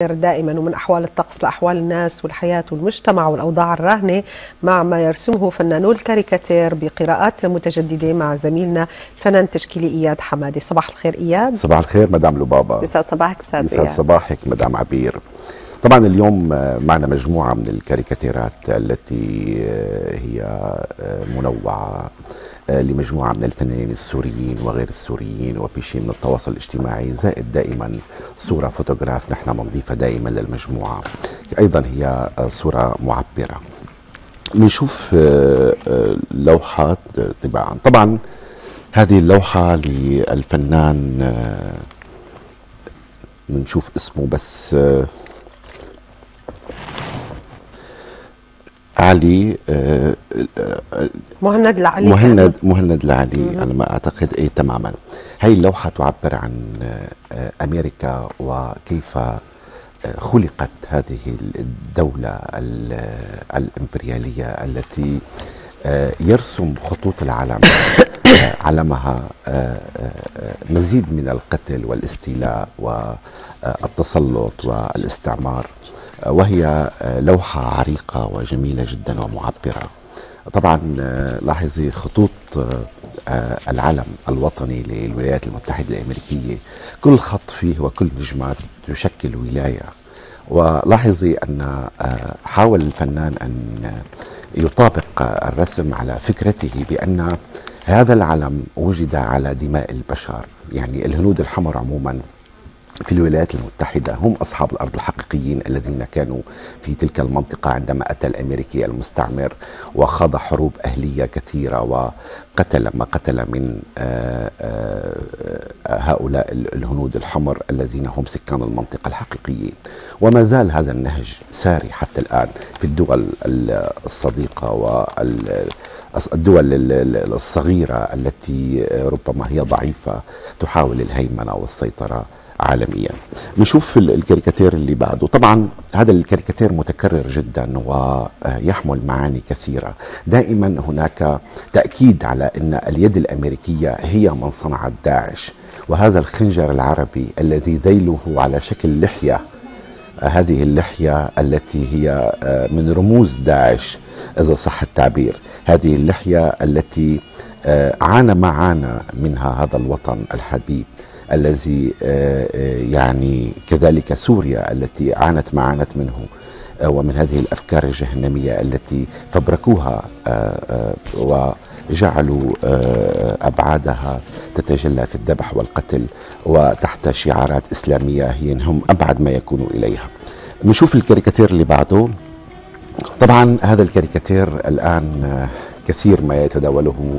دائما ومن أحوال الطقس لأحوال الناس والحياة والمجتمع والأوضاع الراهنة مع ما يرسمه فنانو الكاريكاتير بقراءات متجددة مع زميلنا الفنان التشكيلي إياد حمادي. صباح الخير إياد. صباح الخير مدام لبابا. يسعد صباحك أستاذ إياد. يسعد صباحك مدام عبير. طبعا اليوم معنا مجموعة من الكاريكاتيرات التي هي منوعة لمجموعة من الفنانين السوريين وغير السوريين، وفي شيء من التواصل الاجتماعي، زائد دائما صورة فوتوغراف نحن بنضيفها دائما للمجموعة، أيضا هي صورة معبرة. بنشوف لوحات طباعا. طبعا هذه اللوحة للفنان نشوف اسمه بس علي مهند العلي. مهند العلي. أنا ما أعتقد تماما. هاي اللوحة تعبر عن أمريكا وكيف خلقت هذه الدولة الإمبريالية التي يرسم خطوط العالم علمها مزيد من القتل والاستيلاء والتسلط والاستعمار، وهي لوحة عريقة وجميلة جدا ومعبرة. طبعا لاحظي خطوط العلم الوطني للولايات المتحدة الأمريكية، كل خط فيه وكل نجمة تشكل ولاية. ولاحظي أن حاول الفنان أن يطابق الرسم على فكرته بأن هذا العلم وجد على دماء البشر، يعني الهنود الحمر عموما في الولايات المتحدة هم أصحاب الأرض الحقيقيين الذين كانوا في تلك المنطقة عندما أتى الأمريكي المستعمر وخاض حروب أهلية كثيرة وقتل ما قتل من هؤلاء الهنود الحمر الذين هم سكان المنطقة الحقيقيين. وما زال هذا النهج ساري حتى الآن في الدول الصديقة والدول الصغيرة التي ربما هي ضعيفة تحاول الهيمنة والسيطرة عالميا. نشوف الكاريكاتير اللي بعده. طبعا هذا الكاريكاتير متكرر جدا ويحمل معاني كثيرة. دائما هناك تأكيد على أن اليد الأمريكية هي من صنعت داعش، وهذا الخنجر العربي الذي ذيله على شكل لحية، هذه اللحية التي هي من رموز داعش إذا صح التعبير، هذه اللحية التي عانى ما عانى منها هذا الوطن الحبيب الذي يعني كذلك سوريا التي عانت ما عانت منه، ومن هذه الأفكار الجهنمية التي فبركوها وجعلوا أبعادها تتجلى في الذبح والقتل وتحت شعارات إسلامية هي هم أبعد ما يكونوا إليها. نشوف الكاريكاتير اللي بعده. طبعا هذا الكاريكاتير الآن كثير ما يتداوله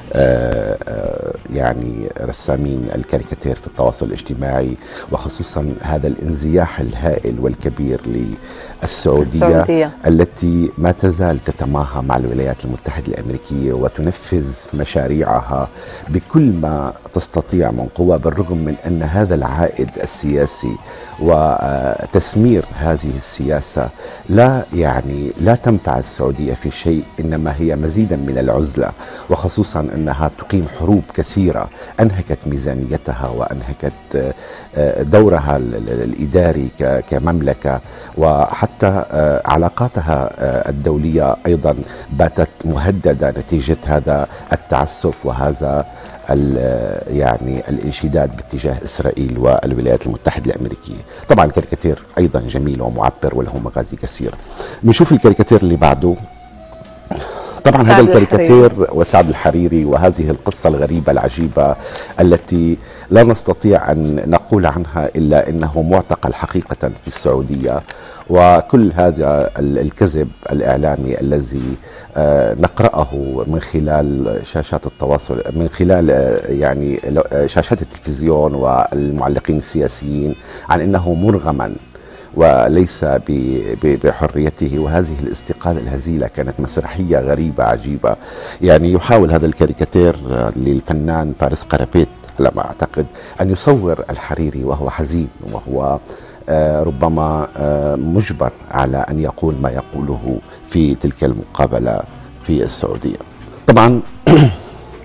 يعني رسامين الكاريكاتير في التواصل الاجتماعي، وخصوصا هذا الانزياح الهائل والكبير للسعودية التي ما تزال تتماهى مع الولايات المتحدة الأمريكية وتنفذ مشاريعها بكل ما تستطيع من قوة، بالرغم من أن هذا العائد السياسي وتسمير هذه السياسة لا تنفع السعودية في شيء، إنما هي مزيدا من العزلة، وخصوصا أنها تقيم حروب كثيرة أنهكت ميزانيتها وأنهكت دورها الإداري كمملكة، وحتى علاقاتها الدولية أيضا باتت مهددة نتيجة هذا التعسف وهذا يعني الانشداد باتجاه إسرائيل والولايات المتحدة الأمريكية. طبعا الكاريكاتير أيضا جميل ومعبر وله مغازي كثيرة. بنشوف الكاريكاتير اللي بعده. طبعا هذا الكاريكاتير وسعد الحريري، وهذه القصة الغريبة العجيبة التي لا نستطيع أن نقول عنها إلا أنه معتقل حقيقة في السعودية، وكل هذا الكذب الإعلامي الذي نقرأه من خلال شاشات التواصل، من خلال يعني شاشات التلفزيون والمعلقين السياسيين عن أنه مرغما وليس بحريته، وهذه الاستقالة الهزيلة كانت مسرحية غريبة عجيبة. يعني يحاول هذا الكاريكاتير للفنان فارس قرابيت على ما أعتقد أن يصور الحريري وهو حزين وهو ربما مجبر على أن يقول ما يقوله في تلك المقابلة في السعودية. طبعا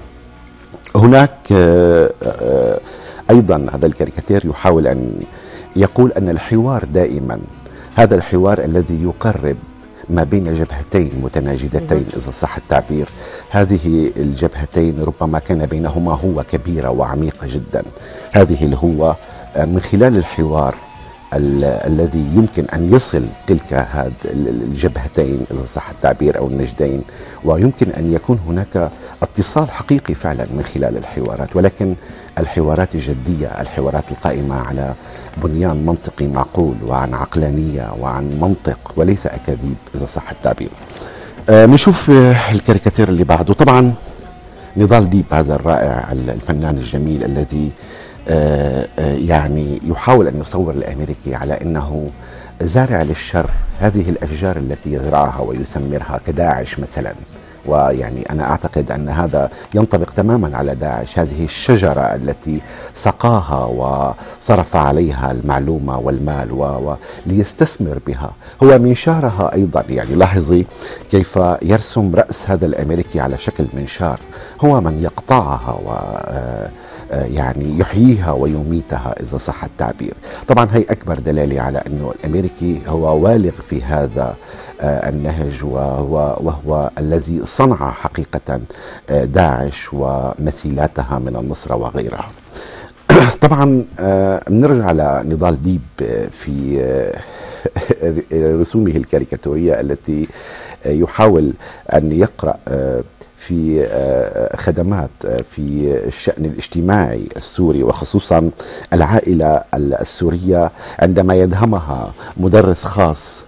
هناك أيضا هذا الكاريكاتير يحاول أن يقول أن الحوار دائما هذا الحوار الذي يقرب ما بين جبهتين متناجدتين إذا صح التعبير. هذه الجبهتين ربما كان بينهما هوة كبيرة وعميقة جدا. هذه الهوة من خلال الحوار الذي يمكن أن يصل تلك الجبهتين إذا صح التعبير أو النجدين، ويمكن أن يكون هناك اتصال حقيقي فعلا من خلال الحوارات، ولكن الحوارات الجدية، الحوارات القائمة على بنيان منطقي معقول وعن عقلانية وعن منطق وليس أكاذيب إذا صح التعبير. نشوف الكاريكاتير اللي بعده. طبعا نضال ديب هذا الرائع الفنان الجميل الذي يعني يحاول أن يصور الأمريكي على أنه زارع للشر، هذه الأشجار التي يزرعها ويثمرها كداعش مثلا. ويعني أنا أعتقد أن هذا ينطبق تماما على داعش، هذه الشجرة التي سقاها وصرف عليها المعلومة والمال ليستثمر بها، هو منشارها أيضا. يعني لاحظي كيف يرسم رأس هذا الأمريكي على شكل منشار، هو من يقطعها و يعني يحييها ويميتها إذا صح التعبير. طبعا هي أكبر دلالة على أنه الأمريكي هو والغ في هذا النهج، وهو الذي صنع حقيقة داعش ومثيلاتها من النصرة وغيرها. طبعا بنرجع لنضال ديب في رسومه الكاريكاتورية التي يحاول أن يقرأ في خدمات في الشأن الاجتماعي السوري، وخصوصا العائلة السورية عندما يدهمها مدرس خاص.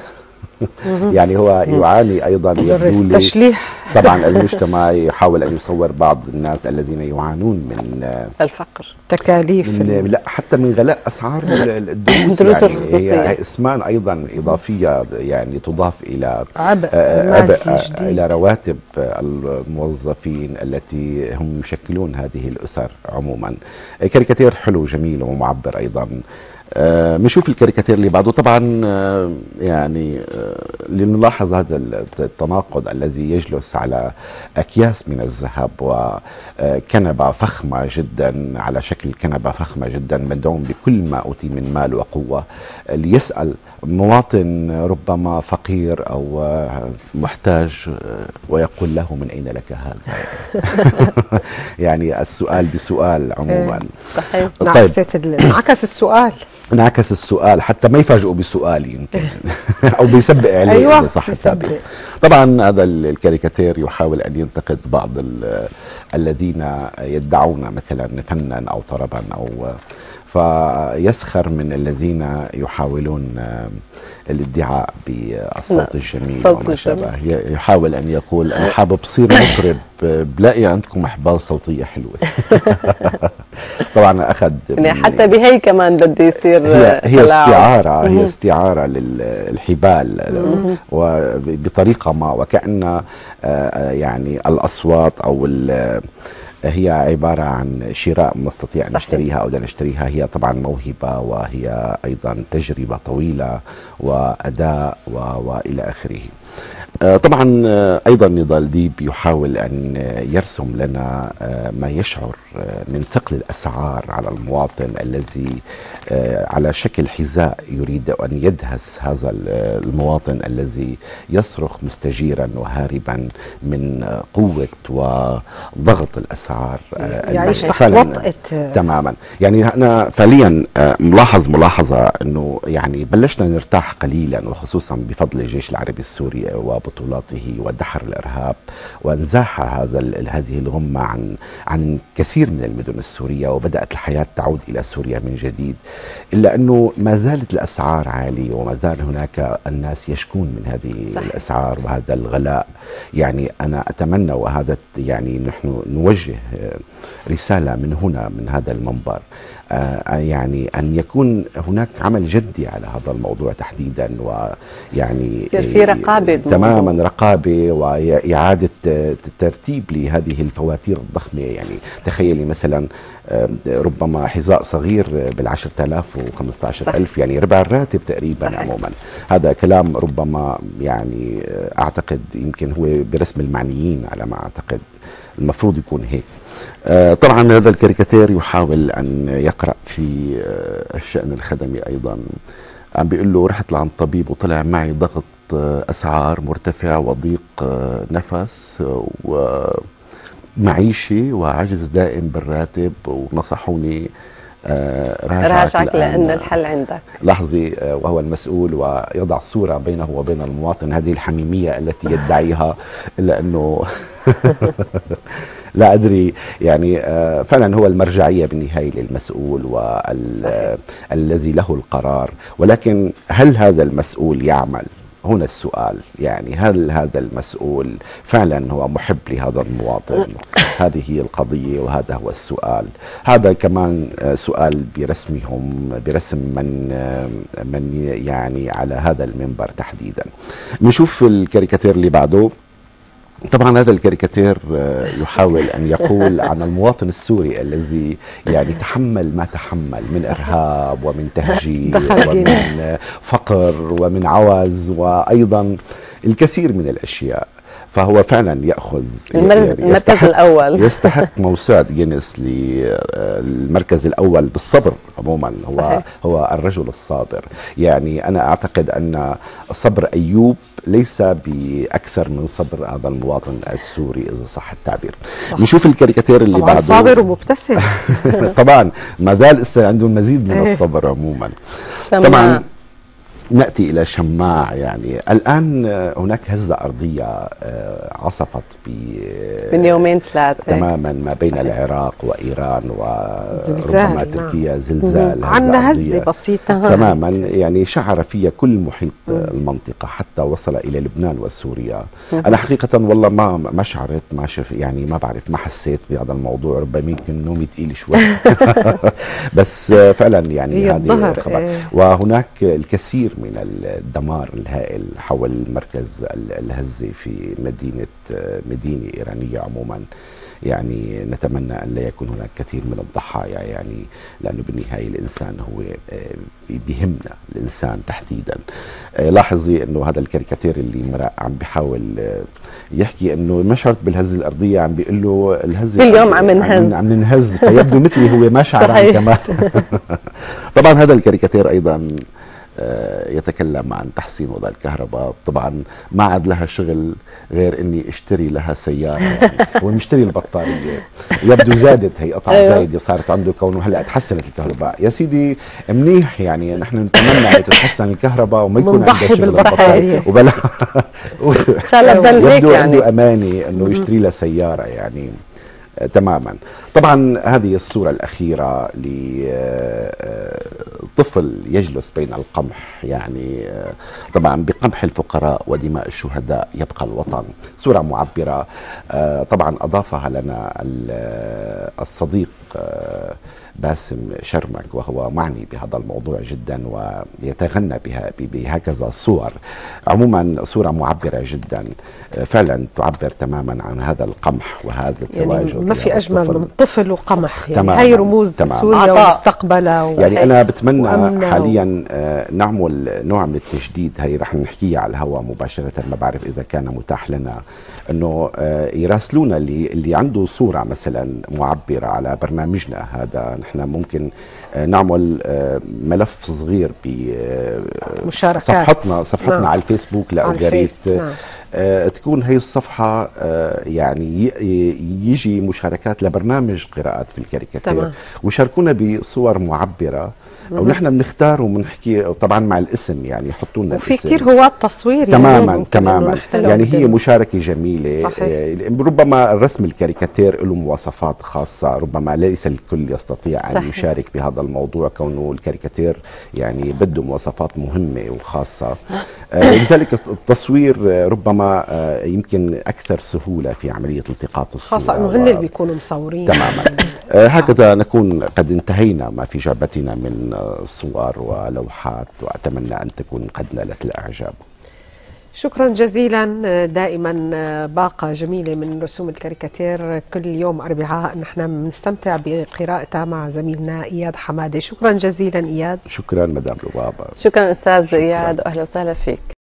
يعني هو يعاني أيضا مدرس تشليح. طبعا المجتمع يحاول أن يصور بعض الناس الذين يعانون من الفقر، تكاليف، لا حتى من غلاء أسعار الدروس. يعني الخصوصية هي اسمان أيضا إضافية يعني تضاف إلى عبء إلى رواتب الموظفين التي هم يشكلون هذه الأسر عموما. كاريكاتير حلو جميل ومعبر أيضا. بنشوف الكاريكاتير اللي بعده. طبعا يعني لنلاحظ هذا التناقض الذي يجلس على أكياس من الذهب وكنبة فخمة جدا، على شكل كنبة فخمة جدا مدعوم بكل ما أوتي من مال وقوة، ليسأل مواطن ربما فقير أو محتاج ويقول له من أين لك هذا؟ يعني السؤال بسؤال عموما. صحيح. طيب. انعكس السؤال، انعكس السؤال حتى ما يفاجئوا بسؤال يمكن او بيسبق عليه. أيوة إذا صح التعبير. طبعا هذا الكاريكاتير يحاول ان ينتقد بعض الذين يدعون مثلا فنا او طربا او فيسخر من الذين يحاولون الادعاء بالصوت الجميل وما شابه. يحاول ان يقول انا حابب اصير مطرب، بلاقي عندكم احبال صوتيه حلوه. طبعا اخذ يعني حتى بهي كمان بده يصير هي استعاره، هي استعاره للحبال وبطريقه ما، وكأن يعني الاصوات او هي عبارة عن شراء نستطيع أن نشتريها أو لا نشتريها. هي طبعا موهبة وهي أيضا تجربة طويلة وأداء وإلى آخره. طبعا أيضا نضال ديب يحاول أن يرسم لنا ما يشعر من ثقل الأسعار على المواطن الذي على شكل حذاء يريد أن يدهس هذا المواطن الذي يصرخ مستجيرا وهاربا من قوة وضغط الأسعار. يعيش تحت وطأة تماما. يعني أنا فعليا ملاحظة أنه يعني بلشنا نرتاح قليلا، وخصوصا بفضل الجيش العربي السوري وبطولاته ودحر الإرهاب وانزاح هذه الغمة عن كثير من المدن السورية، وبدأت الحياة تعود إلى سوريا من جديد. إلا أنه ما زالت الأسعار عالية، وما زال هناك الناس يشكون من هذه صحيح. الأسعار وهذا الغلاء. يعني أنا أتمنى، وهذا يعني نحن نوجه رسالة من هنا من هذا المنبر، يعني أن يكون هناك عمل جدي على هذا الموضوع تحديدا، ويعني يصير في رقابة، تماما رقابة وإعادة ترتيب لهذه الفواتير الضخمة. يعني تخيلي مثلا ربما حذاء صغير ب10,000 و15,000، يعني ربع الراتب تقريبا. صحيح. عموما هذا كلام ربما يعني أعتقد يمكن هو برسم المعنيين على ما أعتقد المفروض يكون هيك. طبعا هذا الكاريكاتير يحاول أن يقرأ في الشأن الخدمي أيضا. عم بيقول له رحت لعند طبيب وطلع معي ضغط أسعار مرتفع وضيق نفس ومعيشة وعجز دائم بالراتب، ونصحوني راجعك لأن الحل عندك. لحظة، وهو المسؤول ويضع صورة بينه وبين المواطن، هذه الحميمية التي يدعيها، إلا أنه لا أدري يعني فعلا هو المرجعية بالنهاية للمسؤول والذي له القرار. ولكن هل هذا المسؤول يعمل؟ هنا السؤال، يعني هل هذا المسؤول فعلا هو محب لهذا المواطن؟ هذه هي القضية وهذا هو السؤال. هذا كمان سؤال برسم من يعني على هذا المنبر تحديدا. نشوف الكاريكاتير اللي بعده. طبعا هذا الكاريكاتير يحاول أن يقول عن المواطن السوري الذي يعني تحمل ما تحمل من إرهاب ومن تهجير ومن فقر ومن عوز وأيضا الكثير من الأشياء. فهو فعلا يأخذ المركز الأول، يستحق موسوعة جينيس للمركز الأول بالصبر عموما. هو الرجل الصابر. يعني أنا أعتقد أن صبر أيوب ليس بأكثر من صبر هذا المواطن السوري إذا صح التعبير. نشوف الكاريكاتير اللي بعده. صابر ومبتسم. طبعا ما زال عنده المزيد من الصبر عموما. طبعا نأتي إلى شماع. يعني الآن هناك هزة أرضية عصفت من يومين ثلاثة تماما ما بين العراق وإيران وربما تركيا. زلزال عندنا هزة بسيطة تماما، يعني شعر فيها كل محيط المنطقة حتى وصل إلى لبنان وسوريا. أنا حقيقة والله ما شعرت، ما شف يعني ما بعرف، ما حسيت بهذا الموضوع. ربما يمكن نومي تقيل شوي بس فعلا يعني هذه الخبر. وهناك الكثير من الدمار الهائل حول مركز الهزة في مدينة إيرانية عموما. يعني نتمنى أن لا يكون هناك كثير من الضحايا، يعني لأنه بالنهاية الإنسان هو بيهمنا، الإنسان تحديدا. لاحظي أنه هذا الكاريكاتير اللي مرق عم بيحاول يحكي أنه ما شعرت بالهزة الأرضية، عم بيقول له الهزة اليوم عم ننهز فيبدو مثلي هو ما شعر كمان. طبعا هذا الكاريكاتير أيضا يتكلم عن تحسين وضع الكهرباء. طبعا ما عاد لها شغل غير اني اشتري لها سياره، يعني هو مشتري البطاريه، يبدو زادت هي قطعه زايده صارت عنده كونه هلا تحسنت الكهرباء. يا سيدي منيح، يعني نحن نتمنى ان تتحسن الكهرباء وما يكون عنده شغل بالبطاريه وبلا ان شاء الله تضل هيك. يعني عنده اماني انه يشتري لها سياره يعني تماما. طبعا هذه الصورة الأخيرة لطفل يجلس بين القمح، يعني طبعا بقمح الفقراء ودماء الشهداء يبقى الوطن. صورة معبرة طبعا أضافها لنا الصديق باسم شرمك، وهو معني بهذا الموضوع جدا ويتغنى بهكذا صور. عموما صورة معبرة جدا، فعلا تعبر تماما عن هذا القمح وهذا التواجد. يعني ما في أجمل من طفل وقمح، يعني تماماً هي رموز سوريا ومستقبلها. يعني أنا بتمنى حاليا نعمل نوع من التجديد، هي رح نحكيها على الهواء مباشرة، ما بعرف إذا كان متاح لنا أنه يراسلونا اللي عنده صورة مثلا معبرة على برنامجنا هذا. نحن ممكن نعمل ملف صغير بصفحتنا نعم. على الفيسبوك لألغاريت نعم. تكون هي الصفحة يعني يجي مشاركات لبرنامج قراءات في الكاريكاتير، ويشاركونا بصور معبرة ونحن بنختار وبنحكي طبعا مع الاسم، يعني يحطوا لنا وفي كثير هواة تصوير تماما يعني هي مشاركه جميله. ربما الرسم الكاريكاتير له مواصفات خاصه، ربما ليس الكل يستطيع ان يشارك بهذا الموضوع كونه الكاريكاتير يعني بده مواصفات مهمه وخاصه. لذلك التصوير ربما يمكن اكثر سهوله في عمليه التقاط الصوره، خاصه انه هن اللي بيكونوا مصورين تماما. هكذا نكون قد انتهينا ما في جعبتنا من صور ولوحات، وأتمنى أن تكون قد نالت الإعجاب. شكرا جزيلا. دائما باقة جميلة من رسوم الكاريكاتير، كل يوم أربعاء نحن بنستمتع بقراءتها مع زميلنا إياد حمادة. شكرا جزيلا إياد. شكرا مدام لبابة. شكرا أستاذ إياد، أهلا وسهلا فيك.